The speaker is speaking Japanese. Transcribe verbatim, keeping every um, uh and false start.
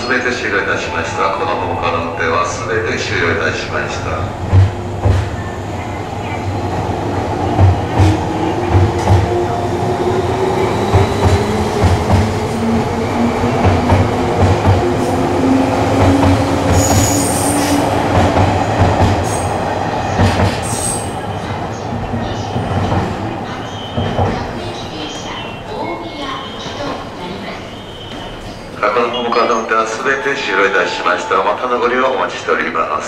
べて終了いたしました。この他の運転はすべて終了いたしました。このホームカード運転はすべて終了いたしました。またのご利用をお待ちしております。